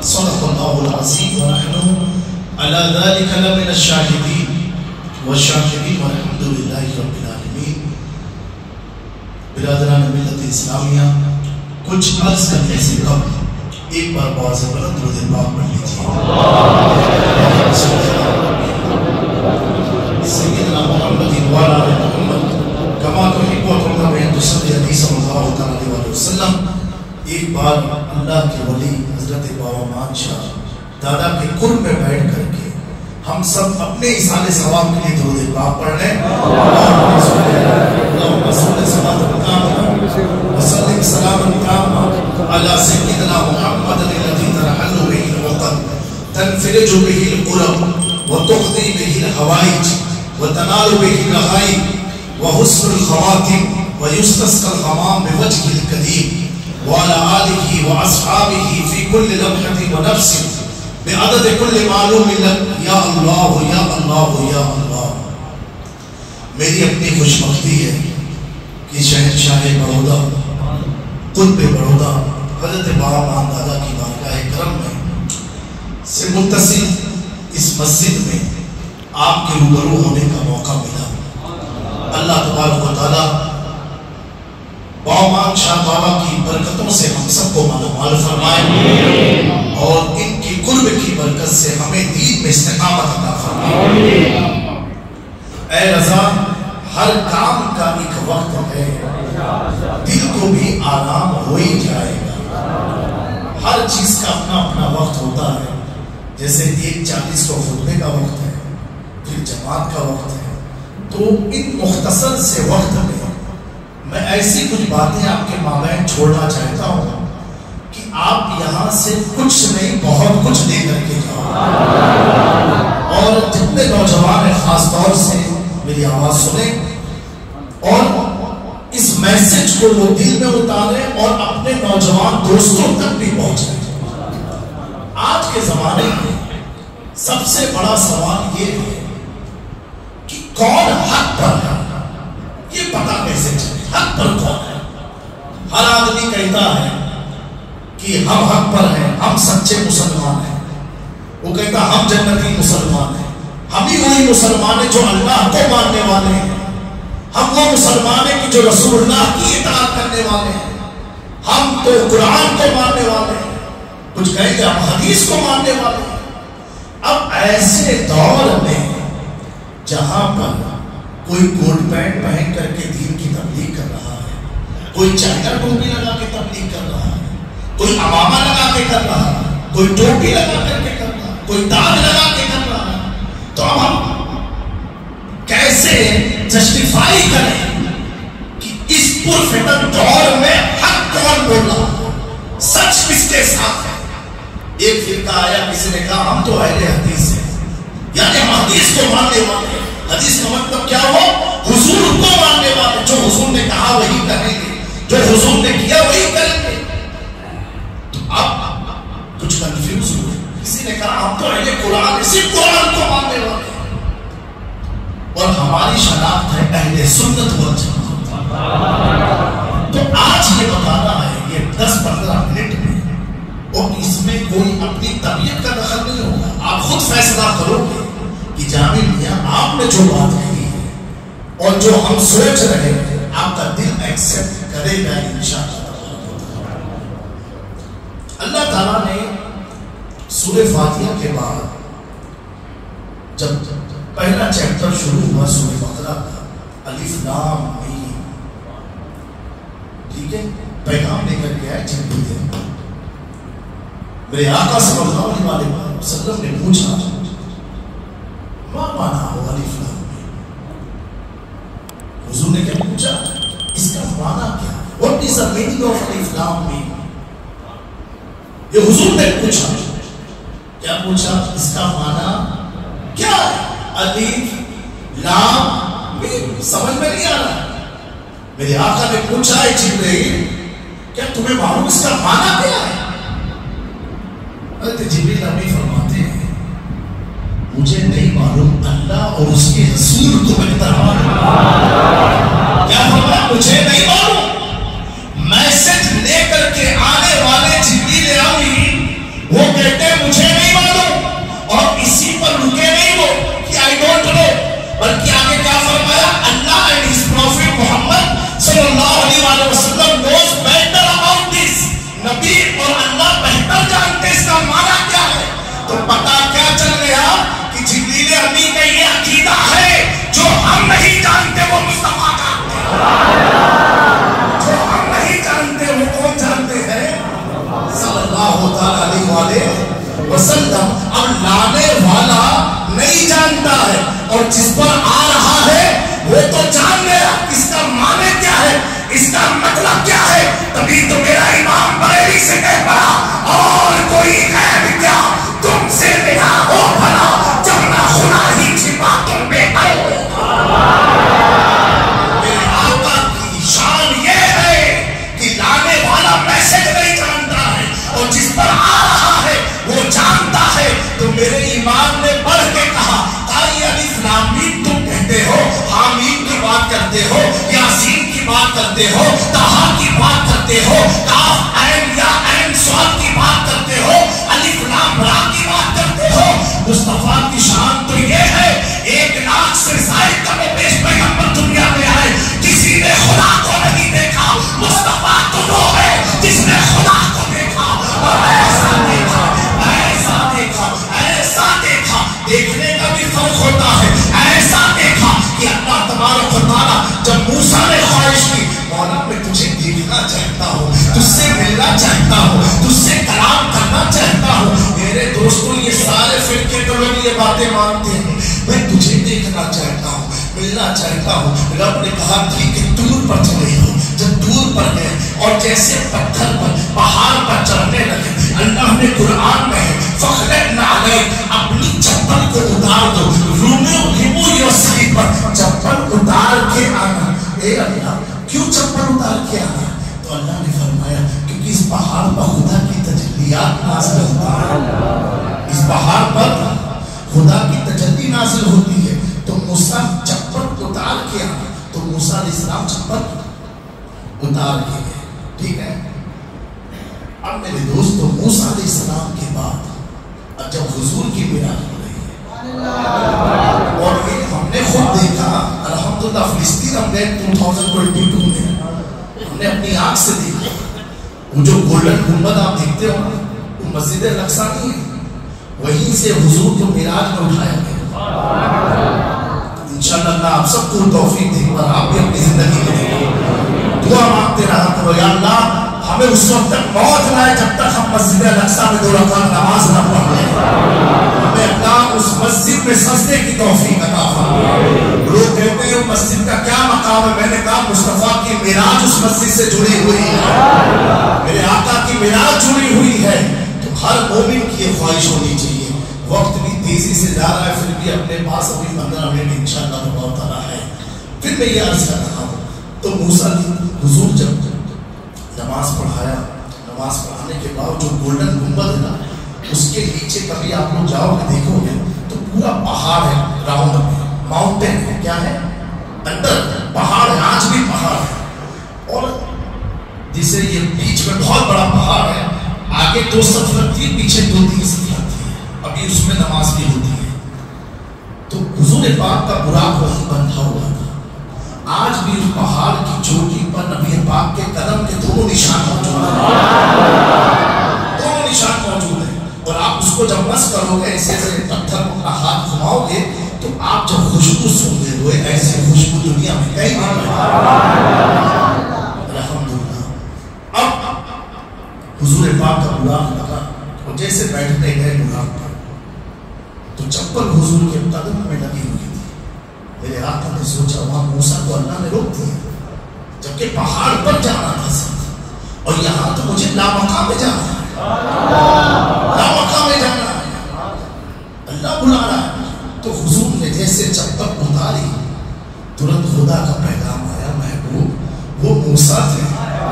صدق اللہ العظیم ونحن علی ذلک لمن الشاہدین والشاکرین والحمد للہ رب العالمین. برادران ملت اسلامیہ، کچھ عرض کرنے سے قبل ایک بار بہت بلند درود پاک پڑھ لیجیے. سیدنا محمد وعلی آل محمد کما تحب وترضى ان تصلی علیہ صلی اللہ علیہ وسلم. ایک بار اللہ کے ولی حضرت بابا مان شاہ دادا کے قرب میں بیٹھ کر کے ہم سب اپنے ایصال ثواب کے لیے درود پاک پڑھ لیں. اللهم صل صلاۃ تامہ وسلم سلاما تاما علی سیدنا محمد الذی ترحل به العقد تنفرج به الكرب وتقضي به الحوائج وتنال به الرغائب وحسن الخواتم ويستسقى الغمام بوجهه الكريم وعلى آله وأصحابه في كل لمحة ونفس بعدد كل معلوم لك یا اللہ یا اللہ یا اللہ. میری اپنی خوش بختی ہے کہ شہنشاہ بڑودہ قطب بڑودہ حضرت بابا مان دادا کی بارگاہ کرم میں سے متصل اس مسجد میں آپ کے روبرو ہونے کا موقع ملا. اللہ تبارک و تعالی بابا مان شاہ بابا کی برکتوں سے ہم سب کو مالامال فرمائے اور ان کی قرب کی برکت سے ہمیں دین میں استقامت عطا فرمائے. اے رضا، ہر کام کا ایک وقت ہے، دل کو بھی آرام ہو ہی جائے گا. ہر چیز کا اپنا اپنا وقت ہوتا ہے. جیسے 1:40 کو خطبے کا وقت ہے، پھر جماعت کا وقت ہے. تو ان مختصر سے وقت میں میں ایسی کچھ باتیں آپ کے مابین چھوڑنا چاہتا ہوں کہ آپ یہاں سے کچھ نہیں بہت کچھ لے کر کے جاؤ. اور جتنے نوجوان ہیں خاص طور سے میری آواز سنیں اور اس میسج کو وہ دل میں اتاریں اور اپنے نوجوان دوستوں تک بھی پہنچائیں. آج کے زمانے میں سب سے بڑا سوال یہ ہے کہ کون حق پر ہے، یہ پتہ کیسے چلے حق پر کون ہے. ہر آدمی کہتا ہے کہ ہم حق پر ہیں، ہم سچے مسلمان ہیں. وہ کہتا ہم جنتی مسلمان ہیں. ہم ہی وہی مسلمان ہیں جو اللہ کو ماننے والے ہیں. ہم وہ مسلمان ہیں کہ جو رسول اللہ کی اطاعت کرنے والے ہیں. ہم تو قرآن کو ماننے والے ہیں. کچھ کہیں کہ ہم حدیث کو ماننے والے ہیں. اب ایسے دور میں جہاں پر کوئی کوٹ پینٹ پہن کر کے دین کی تبلیغ کر رہا ہے، کوئی چائنا ٹوپی لگا کے تبلیغ کر رہا ہے، کوئی امامہ لگا کے کر رہا ہے، کوئی ٹوپی لگا کر کے کر رہا ہے، کوئی تاج لگا کے کر رہا ہے، تو اب ہم کیسے جسٹیفائی کریں کہ اس پرفتن دور میں حق کون بول رہا ہے، سچ کس کے ساتھ ہے. ایک فرقہ آیا، کسی نے کہا ہم تو اہل حدیث ہیں، یعنی ہم حدیث کو ماننے والے ہیں. حدیث کا مطلب کیا ہو؟ حضور کو ماننے والے. جو حضور نے کہا وہی کہیں گے، جو حضور نے کیا وہی کریں گے. تو اب کچھ کنفیوز ہوئے. کسی نے کہا ہم تو اہل قرآن، صرف قرآن کو ماننے والے ہیں. اور ہماری شناخت ہے اہل سنت والجماعت. تو آج یہ بتانا ہے یہ 10-15 منٹ میں، اور اس میں کوئی اپنی طبیعت کا دخل نہیں ہوگا. آپ خود فیصلہ کرو گے کہ جامع میاں آپ نے جو بات کہی ہے اور جو ہم سوچ رہے ہیں آپ کا دل ایکسپٹ کرے گا انشاءاللہ. اللہ تعالیٰ نے سورہ فاتحہ کے بعد جب پہلا چیپٹر شروع ہوا سورہ بقرہ کا، الف لام میم، ٹھیک ہے، پیغام لے کر کے آئے جب بھی دے. میرے آقا صلی اللہ علیہ وسلم نے پوچھا ما مانا ہو الف لام میم. حضور نے کیا پوچھا؟ اس کا معنی کیا ہے؟ What is the meaning of الف لام میم؟ یہ حضور نے پوچھا. کیا پوچھا؟ اس کا معنی کیا ہے؟ الف لام میم. سمجھ میں نہیں آ رہا. میرے آقا نے پوچھا ہے جبرائیل کیا تمہیں معلوم اس کا معنی کیا ہے؟ حضرت جبرائیل ابھی فرماتے ہیں مجھے نہیں معلوم، اللہ اور اس کے رسول کو بہتر معلوم. کیا فرمایا؟ مجھے نہیں معلوم. میسج لے کر کے آنے والے جبرائیل امین وہ کہتے جو ہم نہیں جانتے وہ کون جانتے ہیں؟ صلی اللہ علیہ وسلم. اب لانے والا نہیں جانتا ہے اور جس پر آ رہا ہے وہ تو جان گیا اس کا معنی کیا ہے, اس کا مطلب کیا ہے. تبھی تو میرا امام بریلی سے کہہ پڑا اور کوئی غیب کیا تم سے بنا ہو بھلا جب نہ خدا ہی چھپا تم میں آئے. میرے آقا کی شان یہ ہے کہ لانے والا میسج نہیں جانتا ہے اور جس پر آ رہا ہے وہ جانتا ہے. تو میرے امام نے بڑھ کے کہا قاری الف لام میم تم کہتے ہو, حامیم کی بات کرتے ہو, یاسین کی بات کرتے ہو, طٰہٰ کی بات کرتے ہو, کاف عین یا عین صاد کی بات کرتے ہو, الف لام را کی بات کرتے ہو. مصطفیٰ کی شان تو یہ ہے 1 لاکھ سے زائد کم و بیش پیغمبر دنیا میں آئے, کسی نے خدا کو نہیں دیکھا. مصطفیٰ تو وہ ہے جس نے خدا کو دیکھا اور ایسا دیکھا, ایسا دیکھا, ایسا دیکھا. دیکھنے کا بھی فرق ہوتا ہے. ایسا دیکھا کہ اللہ تبارک و تعالیٰ جب موسیٰ نے خواہش کی مولا میں تجھے دیکھنا چاہتا ہوں, تجھ سے ملنا چاہتا ہوں, تجھ سے کلام کرنا چاہتا ہوں. میرے دوستوں یہ سارے فرقے تو لوگ یہ باتیں مانتے ہیں, میں تجھے دیکھنا چاہتا ہوں, ملنا چاہتا ہوں. رب نے کہا ٹھیک ہے دور پر چلے ہو. جب دور پر گئے اور جیسے پتھر پر پہاڑ پر چڑھنے لگے, اللہ نے قرآن میں ہے فخلعنا علیک, اپنی چپل کو اتار دو. ریموو یور سلیپر, چپل اتار کے آنا. اے اللہ کیوں چپل اتار کے آنا؟ تو اللہ نے فرمایا کیونکہ اس پہاڑ پر خدا کی تجلیات نازل ہوتی ہے, اس پہاڑ پر خدا کی تجلی نازل ہوتی ہے. تو موسیٰ چپل اتار کے آنا. تو موسیٰ علیہ السلام چپل اتار کے گئے. ٹھیک ہے. اب میرے دوستو موسیٰ علیہ السلام کے بعد اب جب حضور کی معراج ہو رہی ہے اور یہ ہم نے خود دیکھا الحمدللہ فلسطین ہم گئے 2022 میں, ہم نے اپنی آنکھ سے دیکھا وہ جو گولڈن گنبد آپ دیکھتے ہو وہ مسجد الاقصیٰ نہیں ہے, وہیں سے حضور کو معراج میں اٹھایا گیا. انشاءاللہ اللہ آپ سب کو توفیق دے اور آپ بھی اپنی زندگی میں دیکھیں. دعا مانگتے رہا کرو یا اللہ ہمیں اس وقت تک موت نہ آئے جب تک ہم مسجد الاقصیٰ میں 2 رکعت نماز نہ پڑھ لیں. ہمیں اللہ اس مسجد میں سجدے کی توفیق عطا فرمائے. لوگ کہتے ہیں مسجد کا کیا مقام ہے, میں نے کہا مصطفیٰ کی معراج اس مسجد سے جڑی ہوئی ہے, میرے آقا کی معراج جڑی ہوئی ہے. تو ہر مومن کی یہ خواہش ہونی چاہیے. وقت بھی تیزی سے جا رہا ہے پھر بھی اپنے پاس ابھی 15 منٹ انشاءاللہ بہت طرح ہے. پھر میں یہ عرض کر رہا ہوں تو موسیٰ حضور جب نماز پڑھایا, نماز پڑھانے کے بعد جو گولڈن گنبد ہے نا اس کے نیچے کبھی آپ لوگ جاؤ گے دیکھو گے تو پورا پہاڑ ہے, راؤنڈ میں ماؤنٹین ہے. کیا ہے؟ اندر پہاڑ ہے, آج بھی پہاڑ ہے. اور جسے یہ بیچ میں بہت بڑا پہاڑ ہے, آگے 2 صف لگتی ہے, پیچھے 2-3 صف لگتی ہے. ابھی اس میں نماز بھی ہوتی ہے. تو حضور پاک کا براق وہیں بندھا ہوا تھا. آج بھی اس پہاڑ کی چوٹی پر نبی پاک کے قدم کے 2 نشان موجود ہیں, 2 نشان موجود ہیں. اور آپ اس کو جب مس کرو گے ایسے سے پتھر کو اپنا ہاتھ گھماؤ گے تو آپ جب خوشبو سن گے وہ ایسے خوشبو دنیا میں کہیں نہیں پائی. الحمدللہ. اب حضور پاک کا براق لگا اور جیسے بیٹھنے گئے براق پر تو چپل حضور کے قدم میں لگی ہوئی تھی. میرے آقا نے سوچا وہاں موسیٰ کو اللہ نے روک دیا جبکہ پہاڑ پر جانا تھا ساتھ, اور یہاں تو مجھے لامقام میں جانا ہے, لامقام میں جانا ہے, اللہ بلا رہا ہے. تو حضور نے جیسے چپل اتاری ترنت خدا کا پیغام آیا, محبوب وہ موسیٰ تھے,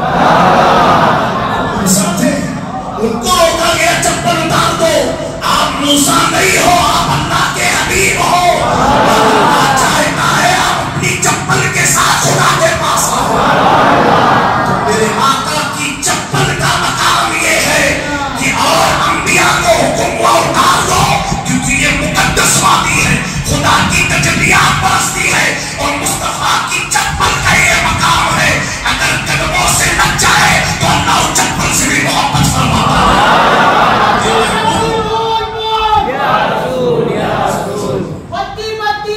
موسیٰ تھے, ان کو روکا گیا چپل اتار دو, آپ موسیٰ نہیں ہو, آپ اللہ کے حبیب ہو. اللہ چاہتا ہے آپ اپنی چپل کے ساتھ خدا کے پاس آؤ. تو میرے آقا کی چپل کا مقام یہ ہے کہ اور انبیاء کو حکم اتار دو کیونکہ یہ مقدس وادی ہے, خدا کی تجلیات برستی ہے. اور مصطفیٰ کی چپل کا یہ مقام ہے اگر قدموں سے لگ جائے تو اللہ چپل سے بھی محبت فرماتا ہے.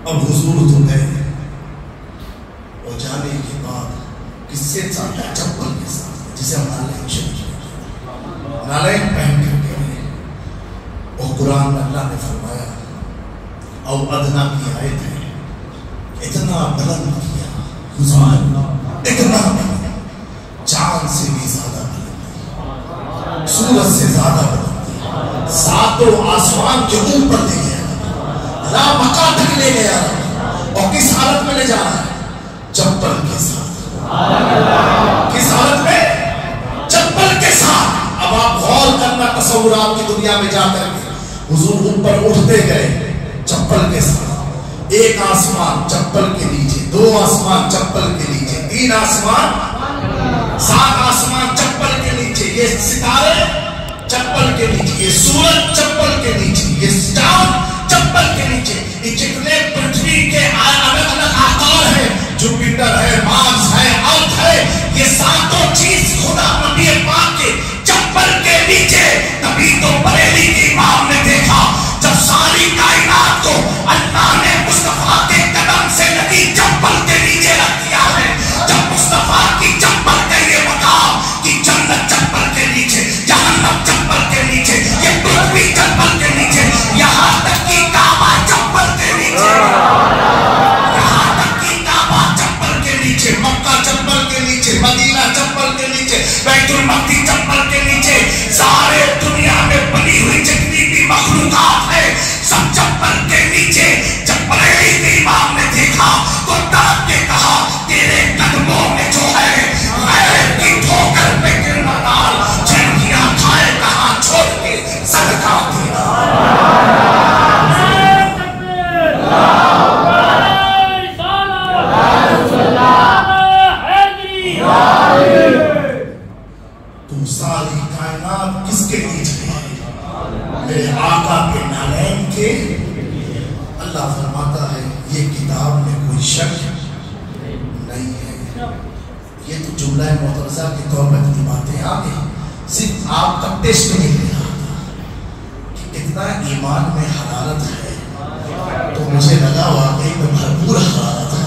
اب حضور تو گئے اور جانے کے بعد کس سے چاہتا ہے؟ چپل کے ساتھ، جسے ہم نالین شریف نالین پہن کر کے گئے۔ اور قرآن میں اللہ نے فرمایا او ادنا کی آیت ہے، اتنا بلند کیا حضور، اتنا بلند، چاند سے بھی زیادہ بلند، سورج سے زیادہ بلند، ساتوں آسمان کے اوپر لے گیا، لا بقا تک لے گیا۔ اور کس حالت میں لے جا رہا ہے؟ چپل کے ساتھ۔ کس حالت میں؟ چپل کے ساتھ۔ اب آپ غور کرنا تصورات کی دنیا میں جا کر کے، حضور اوپر اٹھتے گئے چپل کے ساتھ، ایک آسمان چپل کے نیچے، دو آسمان چپل کے نیچے، تین آسمان، سات آسمان چپل کے نیچے، یہ ستارے چپل کے نیچے، یہ سورج چپل کے نیچے، یہ چاند چپل کے نیچے، یہ جتنے پرتھوی کے الگ الگ آکار ہیں، جوپیٹر ہے، مارس ہے، ارتھ ہے، یہ ساتوں چیز خدا نبی پاک کے چپل کے نیچے۔ تبھی تو بریلی کی امام نے دیکھا جب ساری کائنات کو اللہ نے مصطفیٰ کے قدم سے لگی چپل کے نیچے رکھ دیا ہے۔ جب مصطفیٰ کی چپل کا یہ مقام کہ جنت چپل کے نیچے، جہنم چپل کے نیچے، یہ پرتھوی چپل کے نیچے، یہاں تک کہ کعبہ چپل کے نیچے، یہاں تک کہ کعبہ چپل کے نیچے، مکہ چپل کے نیچے، مدینہ چپل کے نیچے، بیت المقدس چپل کے نیچے، سارے دنیا میں بنی ہوئی جتنی بھی مخلوقات ہے سب چپل کے نیچے۔ جب بریلی کے امام نے دیکھا تو ڈانٹ کے کہا تیرے قدموں میں جو ہے غیرت کی ٹھوکر پہ گرنا ڈال، جھنڈیاں کھائے کہاں چھوڑ کے صدقہ دینا۔ تم ساری کائنات کس کے نیچے ہے؟ میرے آقا کے نالین کے۔ اللہ فرماتا ہے یہ کتاب میں کوئی شک نہیں ہے۔ یہ تو جملہ معترضہ کے طور پر اتنی باتیں آ گئی، صرف آپ کا ٹیسٹ نہیں لے رہا تھا کہ کتنا ایمان میں حرارت ہے، تو مجھے لگا واقعی میں بھرپور حرارت ہے۔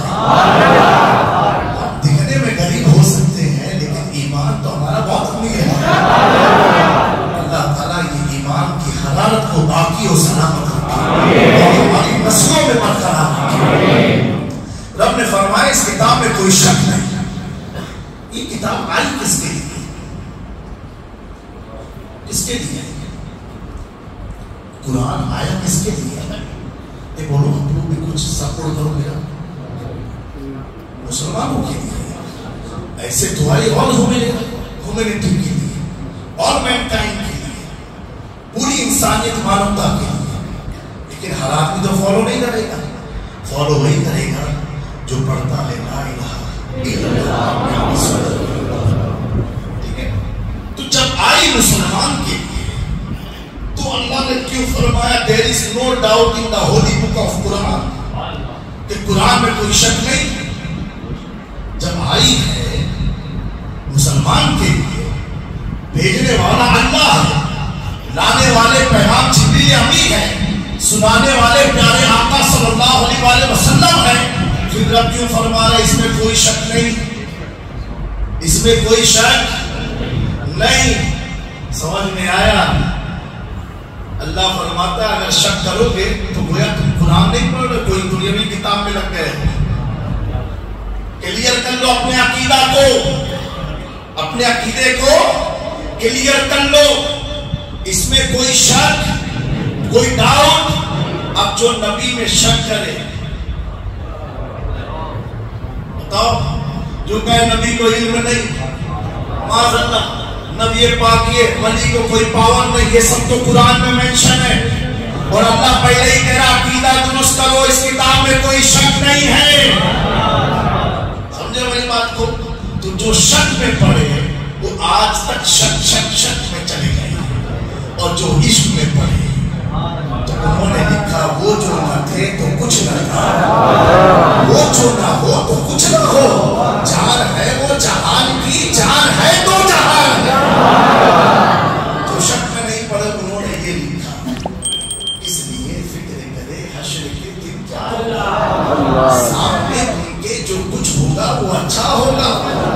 دکھنے میں غریب ہو سکتے ہیں لیکن ایمان تو ہمارا بہت امیر ہے۔ اللہ تعالیٰ یہ ایمان کی حرارت کو باقی و سلامت رکھے اور ہماری نسلوں میں برقرار رکھے۔ رب نے فرمایا اس کتاب میں کوئی شک نہیں۔ یہ کتاب آئی کس کے لیے؟ کس کے لیے قرآن آیا؟ کس کے لیے؟ یہ بولو ہم لوگ بھی کچھ سپورٹ کرو میرا، مسلمانوں کے لیے ایسے دعائیں اور ہیومینٹی کے لیے اور مینکائنڈ کے لیے، پوری انسانیت مانوتا کے لیے۔ لیکن ہر آدمی تو فالو نہیں کرے گا، فالو وہی کرے گا جو پڑھتا ہے لا الہ الا اللہ محمد رسول اللہ۔ ٹھیک ہے؟ تو جب آئی مسلمان کے لیے تو اللہ نے کیوں فرمایا there is no doubt in the holy book of Quran، کہ قرآن میں کوئی شک نہیں۔ جب آئی ہے مسلمان کے لیے، بھیجنے والا اللہ ہے، لانے والے پیغام جبریل امین ہے، سنانے والے پیارے آقا صلی اللہ علیہ وآلہ وسلم ہے، پھر رب کیوں فرما رہا ہے اس میں کوئی شک نہیں، اس میں کوئی شک نہیں؟ سمجھ میں آیا؟ اللہ فرماتا ہے اگر شک کرو گے تو گویا تم قرآن نہیں پڑھ رہے، کوئی دنیاوی کتاب میں لگ گئے۔ کلیئر کر لو اپنے عقیدہ کو، اپنے عقیدے کو کلیئر کر لو، اس میں کوئی شک، کوئی ڈاؤٹ۔ اب جو نبی میں شک کرے، بتاؤ، جو کہے نبی کو علم نہیں، معاذ اللہ، نبی پاک یہ ولی کو کوئی پاور نہیں، یہ سب تو قرآن میں مینشن ہے، اور اللہ پہلے ہی کہہ رہا عقیدہ درست کرو، اس کتاب میں کوئی شک نہیں ہے۔ سمجھے میری بات کو؟ تو جو شک میں پڑے وہ آج تک شک میں چلے گئے، اور جو عشق میں پڑے تو انہوں نے لکھا وہ جو نہ تھے تو کچھ نہ تھا، وہ جو نہ ہو تو کچھ نہ ہو، جان ہے وہ جہان کی، جان ہے تو جہان ہے۔ جو شک میں نہیں پڑے انہوں نے یہ لکھا، اس لیے فکر کرے حشر کے دن کیا सामने उनके जो कुछ होगा वो अच्छा होगा।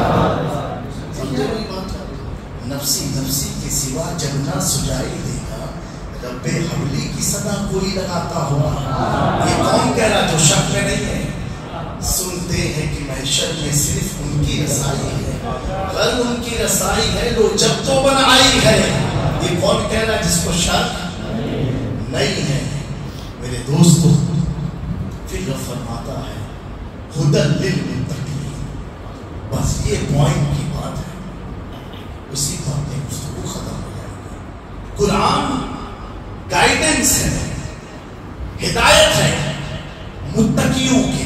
समझे मेरी बात? नफ्सी नफ्सी के सिवा जब ना सुझाई देगा रब्बे हवली की सदा कोई लगाता होगा। ये कौन कह रहा जो शक में नहीं है? सुनते हैं कि महशर में सिर्फ उनकी रसाई है, कल उनकी रसाई है लो जब तो बनाई है। ये कौन कह रहा जिसको शक नहीं है? मेरे दोस्तों फिर फरमाता है हुदल लिल मुत्तकीन। बस ये पॉइंट की बात है, उसी पर गुफ्तगू खत्म हो जाएगी। कुरान गाइडेंस है, हिदायत है मुत्तकियों के लिए।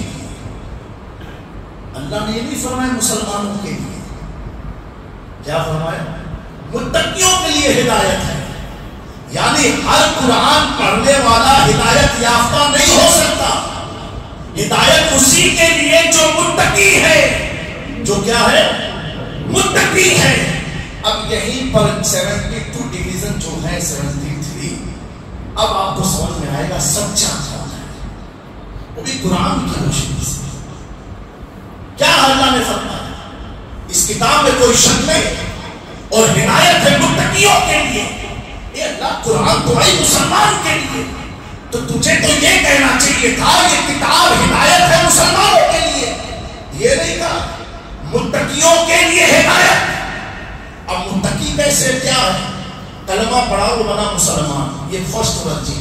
अल्लाह ने ये नहीं फरमाया मुसलमानों के लिए, क्या फरमाया? मुत्तकियों के लिए हिदायत है। यानी हर कुरान पढ़ने वाला हिदायत याफ्ता नहीं हो सकता। हिदायत उसी के लिए जो मुत्तकी है, जो क्या है? मुत्तकी है। अब यहीं पर 72 डिवीजन जो है 73, अब आपको समझ में आएगा सच्चा कौन है, वो भी कुरान की रोशनी से। क्या अल्लाह ने फरमाया? इस किताब में कोई शक नहीं और हिदायत है मुत्तकियों के लिए। ये अल्लाह कुरान तो है मुसलमान के लिए, तो तुझे तो ये कहना चाहिए था ये किताब हिदायत है मुसलमानों के लिए, ये नहीं कहा मुत्तकियों के लिए हिदायत। अब मुत्तकी कैसे क्या है? कलमा पढ़ा वो बना मुसलमान, ये फर्स्ट वर्जी।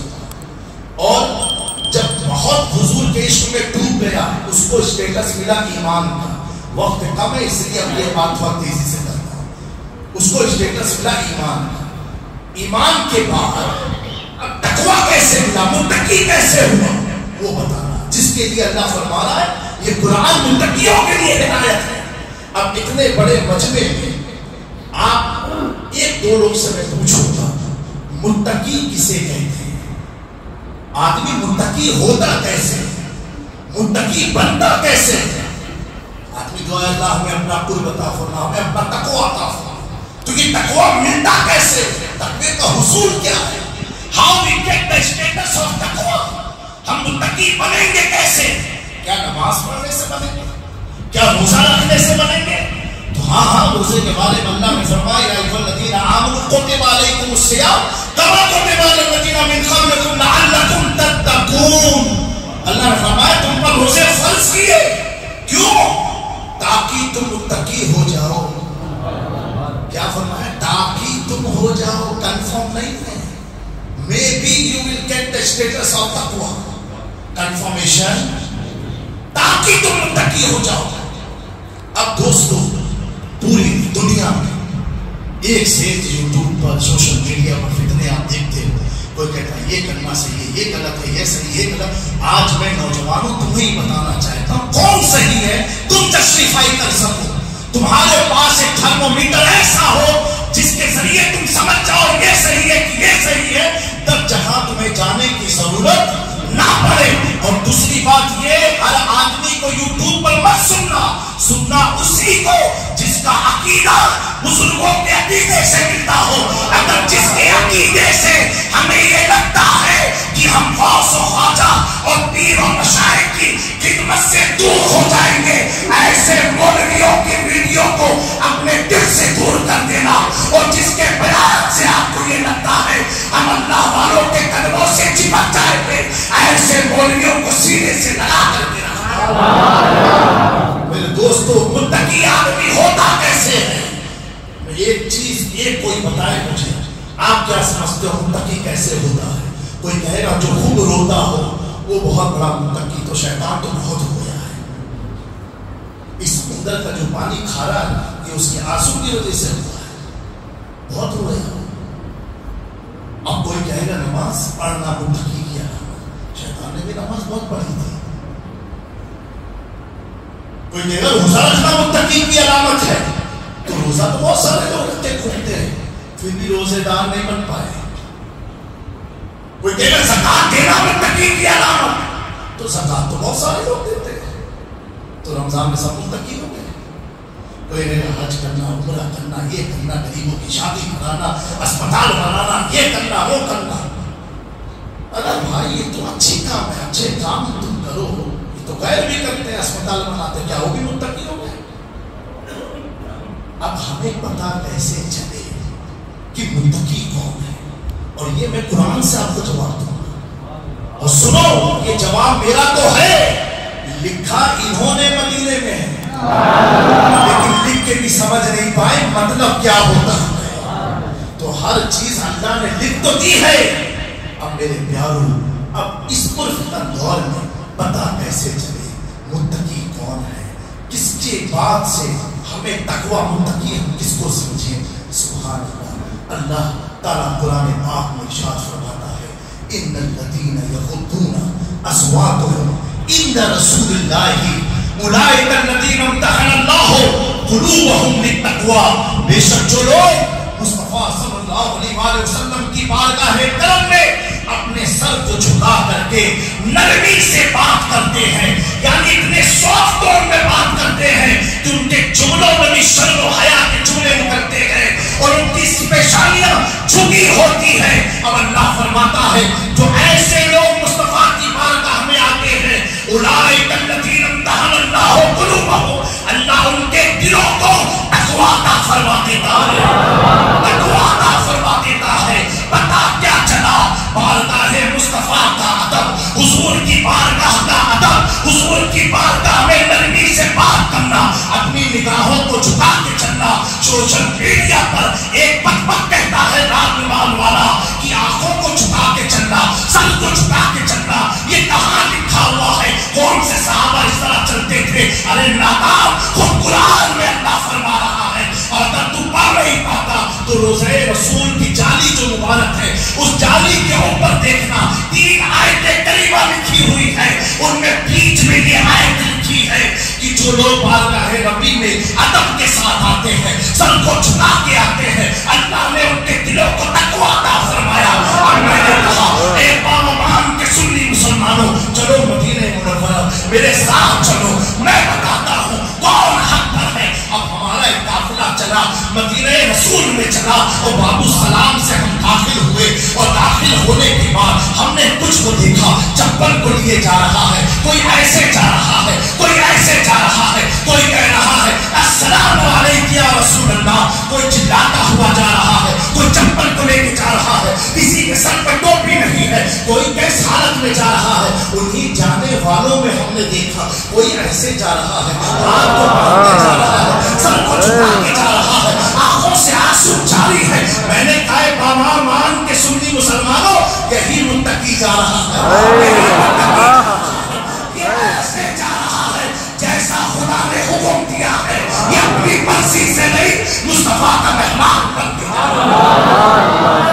और जब बहुत हुजूर के इश्क में डूब गया उसको स्टेटस मिला ईमान का। वक्त कम है इसलिए अब ये बात बहुत तेजी से करता हूं। उसको स्टेटस मिला ईमान का। ईमान के बाद अब तकवा कैसे मिला, मुत्तकी कैसे हुआ, वो बताना, जिसके लिए अल्लाह फरमा रहा है ये कुरान मुत्तकियों के लिए हिदायत है। अब इतने बड़े मजमे में आप एक दो लोग से मैं पूछूंगा मुत्तकी किसे कहते हैं? आदमी मुत्तकी होता कैसे, मुत्तकी बनता कैसे? आदमी जो अल्लाह हमें अपना कुर्ब अता फरमा, हमें अपना तकवा अता फरमा, तो ये तकवा मिलता कैसे? तकवे का हुसूल क्या है? How we get the status of तकवा? हम मुत्तकी बनेंगे कैसे? क्या नमाज पढ़ने से बनेंगे? क्या रोजा रखने से बनेंगे? तो हाँ रोजे के बारे में अल्लाह ने फरमाया या अय्युहल्लज़ीना आमनू कुतिबा अलैकुमुस्सियाम कमा कुतिबा अलल्लज़ीना मिन क़ब्लिकुम लअल्लकुम तत्तकून। अल्लाह ने फरमाया तुम पर रोजे फर्ज किए, क्यों? ताकि तुम मुत्तकी हो जाओ। क्या फरमाया? ताकि तुम हो जाओ, कंफर्म नहीं है। May be you will get the status of तकवा, कंफर्मेशन, ताकि तुम मुत्तकी हो जाओ। अब दोस्तों पूरी दुनिया में एक से एक यूट्यूब पर सोशल मीडिया पर फितने आप देखते हो। कोई कहता है ये करना सही है, ये गलत है, ये सही, ये गलत। आज मैं नौजवानों तुम्हें ही बताना चाहता हूं कौन सही है, तुम जस्टिफाई कर सको। तुम्हारे पास एक थर्मोमीटर ऐसा हो जिसके जरिए तुम समझ जाओ ये सही है कि ये सही है, तब जहां तुम्हें जाने की जरूरत ना पड़े। और दूसरी बात ये, हर आदमी को यूट्यूब पर मत सुनना, सुनना उसी को जिसका अकीदा बुजुर्गों के अकीदे से मिलता हो। अगर जिसके अकीदे से हमें ये लगता है कि हम गौस और ख्वाजा और पीर और मशाइख की खिदमत से दूर हो जाएंगे, ऐसे मौलवियों की वीडियो को अपने दिल से दूर कर देना। और जिसके बयान से आपको ये लगता है हम अल्लाह वालों के कदमों से चिपक जाएंगे, ऐसे मौलवियों को सीने से लगा कर देना। मेरे दोस्तों मुत्तकी आदमी होता कैसे है? एक चीज एक कोई बताए मुझे, आप क्या समझते हो मुत्तकी कैसे होता है? कोई कहेगा जो खूब रोता हो वो बहुत बड़ा मुत्तकी, तो शैतान तो बहुत रोया है। इस समुद्र का जो पानी खारा है ये उसके आंसू की वजह से हुआ है, बहुत रोया। अब कोई कहेगा नमाज पढ़ना मुत्तकी की अलामत, शैतान ने भी नमाज बहुत पढ़ी थी। कोई कहेगा रोजा रखना मुत्तकी की अलामत है, तो रोजा तो बहुत सारे लोग रखते घूमते हैं फिर भी रोजेदार नहीं बन पाए। कोई कहेगा ज़कात देना मुत्तकी की अलामत, तो ज़कात तो बहुत सारे लोग देते हैं, तो रमजान में सब मुत्तकी हो गए। कोई कहेगा हज करना, उम्रा करना, ये करना, गरीबों की शादी कराना, अस्पताल बनाना, ये करना, वो करना। अरे भाई ये तो अच्छी काम है, अच्छे काम तुम करो, تو غیر بھی کرتے ہیں، اسپتال بناتے ہیں، کیا وہ بھی متقی ہو گئے؟ اب ہمیں پتا کیسے چلے کہ متقی کون ہے؟ اور یہ میں قرآن سے آپ کو جواب دوں گا، اور سنو یہ جواب میرا تو ہے، لکھا انہوں نے مدینے میں ہے، لیکن لکھ کے بھی سمجھ نہیں پائے مطلب کیا ہوتا ہے۔ تو ہر چیز اللہ نے لکھ تو دی ہے۔ اب میرے پیاروں، اب اس پرفتن دور میں پتا کیسے چلے متقی کون ہے، کس کے بعد سے ہمیں تقوی متقی ہم کس کو سمجھیں؟ سبحان اللہ، اللہ تعالیٰ قرآن پاک میں ارشاد فرماتا ہے، ان الذین یغضون اصواتهم عند رسول اللہ اولئک الذین امتحن اللہ قلوبهم للتقوی، بے شک جو لوگ مصطفیٰ صلی اللہ علیہ وآلہ وسلم کی بارگاہ کرم میں اپنے سر کو جھکا کر کے نرمی سے بات کرتے ہیں، یعنی اتنے سافٹ ٹون میں بات کرتے ہیں کہ ان کے جملوں میں بھی شرم و حیا کے جملے نکلتے ہیں اور ان کی پیشانیاں جھکی ہوتی ہیں۔ اب اللہ فرماتا ہے جو ایسے لوگ مصطفیٰ کی بارگاہ میں آتے ہیں، اولئک الذین امتحن اللہ قلوبهم، اللہ ان کے دلوں کو تقویٰ عطا فرما دیتا ہے، تقویٰ عطا فرما دیتا ہے۔ پتا کیا چلا؟ بارگاہ مصطفیٰ کا ادب، حضور کی بارگاہ کا ادب، حضور کی بارگاہ میں نرمی سے بات کرنا، اپنی نگاہوں کو جھکا کے چلنا۔ سوشل میڈیا پر ایک بک کہتا ہے رات نماز والا کہ آنکھوں کو جھکا کے چلنا، سر کو جھکا کے چلنا، یہ کہاں لکھا ہوا ہے؟ کون سے صحابہ اس طرح چلتے تھے؟ ارے ناکام، خود قرآن میں اللہ فرما رہا ہے، اور اگر تو پا نہیں پاتا تو روزہ رسول کی جالی جو مبارک ہے اس جالی کے اوپر دیکھنا، 3 آیتیں کریمہ لکھی ہوئی ہے، ان میں بیچ میں یہ آیت لکھی ہے کہ جو لوگ بارگاہ ربی میں ادب کے ساتھ آتے ہیں، سر کو جھکا کے آتے ہیں، اللہ نے ان کے دلوں کو تقویٰ عطا فرمایا۔ اور میں نے کہا اے بامان کے سنی مسلمانوں، چلو مدینہ منورہ میرے ساتھ چلو، میں بتاتا ہوں کون حق پر ہے۔ اب ہمارا ایک قافلہ چلا، مدینہ رسول میں چلا، اور بابو سلام سے ہم داخل ہوئے، اور داخل ہونے کے بعد ہم نے کچھ کو دیکھا، چپل کو لیے جا رہا ہے، کوئی ایسے جا رہا ہے، کوئی ایسے جا رہا ہے، کوئی کہہ رہا ہے السلام علیکم یا رسول اللہ، کوئی چلاتا ہوا جا رہا ہے، کوئی چپل کو لے کے جا رہا ہے، کسی کے سر پہ ٹوپی نہیں ہے، کوئی کیس حالت میں جا رہا ہے۔ انہیں جانے والوں میں ہم نے دیکھا کوئی ایسے جا رہا ہے، ہاتھ کو باندھے جا رہا ہے، سر کو جھکا کے جا رہا ہے، آنکھوں سے آنسو جاری ہے۔ میں نے کہا بامان کے سنی مسلمانوں، یہی متقی جا رہا ہے، یہ ایسے جا رہا ہے جیسا خدا نے حکم دیا ہے، یہ اپنی مرضی سے نہیں، مصطفیٰ کا مہمان بن گیا۔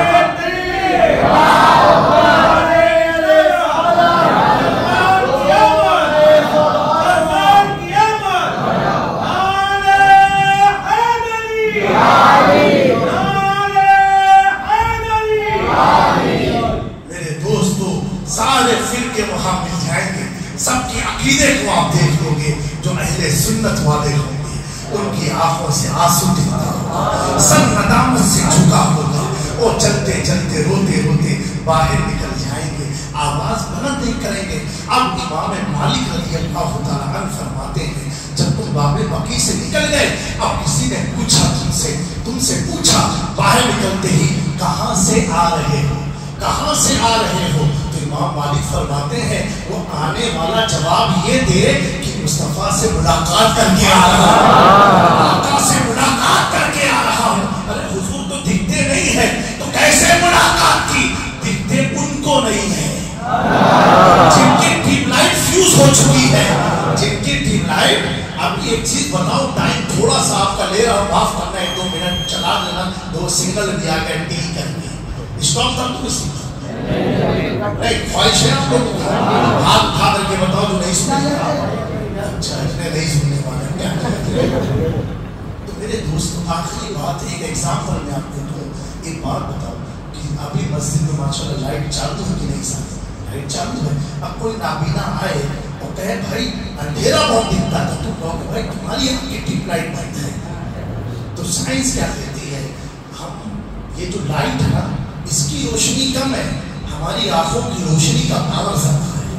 سب کے عقیدے کو آپ دیکھ لو گے، جو اہل سنت والے ہوں گے ان کی آنکھوں سے آنسو دکھتا ہوگا، سر ندامت سے جھکا ہوگا، وہ چلتے چلتے روتے روتے باہر نکل جائیں گے، آواز بلند نہیں کریں گے۔ اب امام مالک رضی اللہ تعالیٰ عنہ فرماتے ہیں جب تم باب بقیع سے نکل گئے، اب کسی نے پوچھا تم سے پوچھا باہر نکلتے ہی کہاں سے آ رہے ہو، کہاں سے آ رہے ہو؟ تو امام مالک فرماتے ہیں وہ آنے والا جواب یہ دے کہ مصطفیٰ سے ملاقات کر کے آ رہا ہوں، آقا سے ملاقات کر کے آ رہا ہوں۔ ارے حضور تو دکھتے نہیں ہے تو کیسے ملاقات کی؟ دکھتے ان کو نہیں ہے جن کی ٹیپ لائٹ فیوز ہو چکی ہے، جن کی ٹیپ لائٹ۔ اب ایک چیز بتاؤ، ٹائم تھوڑا سا آپ کا لے رہا ہوں، معاف کرنا، 1-2 منٹ چلا دینا، 2 سنگل دیا کر ٹی کرنی اسٹاپ کر دوں اس نہیں خواہش ہے آپ لوگ ہاتھ اٹھا کر کے بتاؤ جو نہیں سننے والا۔ اچھا اتنے نہیں سننے والے۔ تو میرے دوست آخری بات ایک ایگزامپل میں آپ کو دوں، ایک بات بتاؤ کہ ابھی مسجد میں ماشاءاللہ لائٹ چالو ہے کہ نہیں ساتھ؟ لائٹ چالو ہے۔ اب کوئی نابینا آئے اور کہے بھائی اندھیرا بہت دکھتا تھا، تو کہو کہ بھائی تمہاری آنکھ کی ٹیپ لائٹ بند ہے۔ تو سائنس کیا کہتی ہے؟ ہم یہ جو لائٹ ہے نا اس کی روشنی کم ہے، ہماری آنکھوں کی روشنی کا پاور زیادہ ہے۔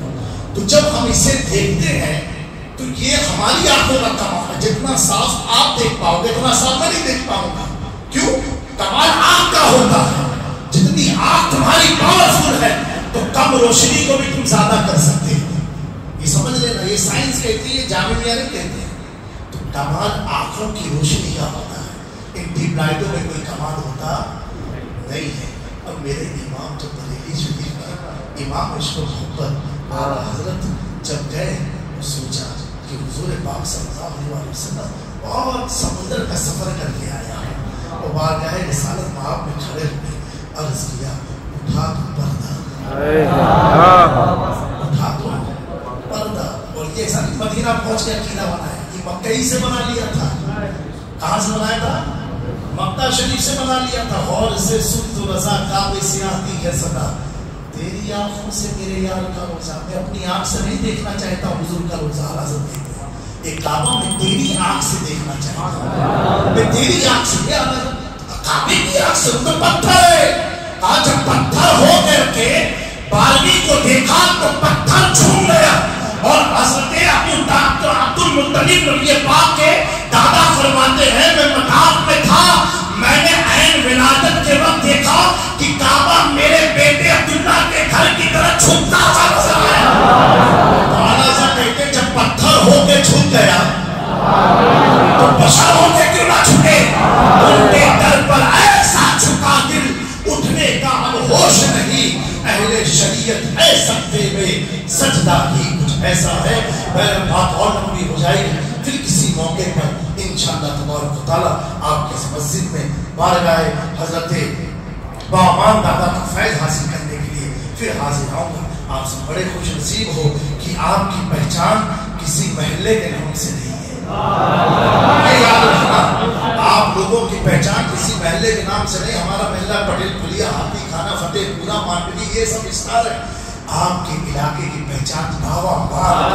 تو جب ہم اسے دیکھتے ہیں تو یہ ہماری آنکھوں کا کمال ہے. جتنا صاف آپ دیکھ پاؤ گے اتنا صاف میں نہیں دیکھ پاؤں گا. کیوں؟ کمال آنکھ کا ہوتا ہے. جتنی آنکھ تمہاری پاورفل ہے تو کم روشنی کو بھی تم زیادہ کر سکتے ہو. یہ سمجھ لینا, یہ سائنس کہتی ہے, جامعہ نہیں کہتے. تو کمال آنکھوں کی روشنی کا ہوتا ہے. ان ڈیپ لائٹوں میں کوئی کمال ہوتا نہیں ہے. اور میرے امام تو بریلی شریف میں امام عشق و محبت اعلیٰ حضرت جب گئے تو سوچا کہ حضور پاک صلی اللہ علیہ وسلم بہت سمندر کا سفر کر کے آیا ہے. اور بارگاہ رسالت مآب میں کھڑے ہوئے عرض کیا, اٹھا تو پردہ, اٹھا تو پردہ. اور یہ ساری مدینہ پہنچ کے عقیدہ بنایا. یہ مکہ ہی سے بنا لیا تھا. کہاں سے بنایا تھا؟ مکہ شریف سے بنا لیا تھا. اور سے سن تو رضا کعبے سے آتی ہے صدا, تیری آنکھوں سے میرے یار کا روزہ. میں اپنی آنکھ سے نہیں دیکھنا چاہتا حضور کا روزہ. حضرت کہتے ہیں ایک کعبہ میں تیری آنکھ سے دیکھنا چاہتا ہوں. میں تیری آنکھ سے, کعبے کی آنکھ سے تو پتھر ہے. آج جب پتھر ہو کر کے بارگی کو دیکھا تو پتھر چھوم گیا. اور حضرت عبد المطلب نبی پاک کے دادا فرماتے ہیں میں مطاف میں تھا, میں نے عین ولادت کے وقت دیکھا کہ کعبہ میرے بیٹے عبداللہ کے گھر کی طرح چھپتا ہوا نظر آیا. کہتے جب پتھر ہو کے چھپ گیا تو بشر ہو کے کیوں نہ چھپے. ان کے در پر ایسا چھکا دل, اٹھنے کا اب ہوش نہیں. اہل شریعت ہے سکتے میں سجدہ ہی کچھ ایسا ہے. بات اور لمبی ہو جائے گی, پھر کسی موقع پر انشاءاللہ تبارک و تعالیٰ آپ کے مسجد میں بارگاہ حضرت بامان دادا کا فیض حاصل کرنے کے لیے پھر حاضر آؤں گا. آپ سے بڑے خوش نصیب ہو کہ آپ کی پہچان کسی محلے کے نام سے نہیں ہے. یاد رکھنا, آپ لوگوں کی پہچان کسی محلے کے نام سے نہیں. ہمارا محلہ پٹیل پلیا, ہاتھی خانہ, فتح پورا, مانڈوی, یہ سب اسٹار ہے. آپ کے علاقے کی پہچان باوا مان.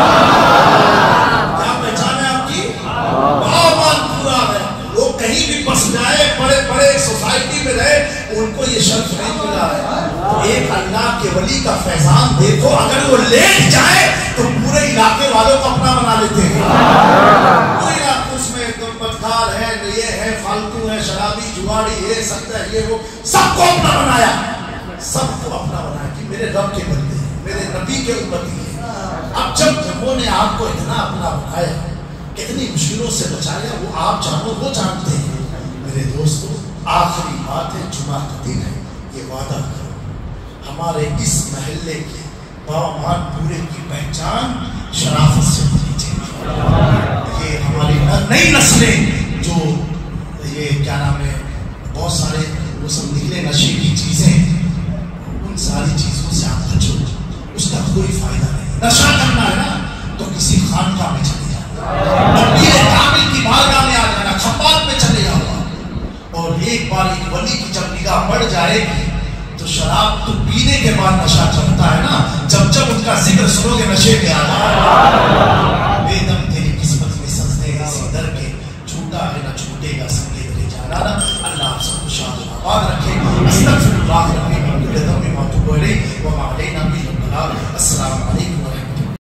کیا پہچان ہے آپ کی؟ باوا مان پورا ہے. لوگ کہیں بھی بس جائے, بڑے بڑے سوسائٹی میں رہے, ان کو یہ شرف نہیں ملا ہے. تو ایک اللہ کے ولی کا فیضان دیکھو, اگر وہ لیٹ جائے تو پورے علاقے والوں کو اپنا بنا لیتے ہیں. پورے علاقے اس میں بدکار ہے, یہ ہے, فالتو ہے, شرابی, جواری, یہ سکتا ہے, یہ وہ, سب کو اپنا بنایا. سب کو اپنا بنایا کہ میرے رب کے بندے ہیں, میرے نبی کے امتی ہیں. اب جب انہوں نے آپ کو اتنا اپنا بنایا, کتنی مشکلوں سے بچایا, وہ آپ جانو, وہ جانتے ہیں. میرے دوستو, آخری بات ہے, جمعہ کا دن ہے, یہ وعدہ کرو ہمارے اس محلے کے بامان پورے کی پہچان شرافت سے ہونی چاہیے. یہ ہماری نئی نسلیں جو یہ کیا نام ہے, بہت سارے وہ سب نکلے نشے کی چیزیں, ان ساری چیزوں سے آپ بچو. اس کا کوئی فائدہ نہیں. نشہ کرنا ہے نا تو کسی خانقاہ میں چلے جانا, پیر کامل کی بارگاہ میں آ جانا, کھپات میں چلے جانا. اور ایک بار ایک ولی کی جب نگاہ پڑ جائے گی تو شراب تو پینے کے بعد نشہ چڑھتا ہے نا, جب جب ان کا ذکر سنو گے نشے پہ آ جائے. بے دم تیری قسمت میں سجدے اسی در کے, چھوٹا ہے نہ چھوٹے گا سنگے درے جانا. اللہ آپ سب کو شاد و آباد رکھے. استغفر اللہ ربی من کل ذنب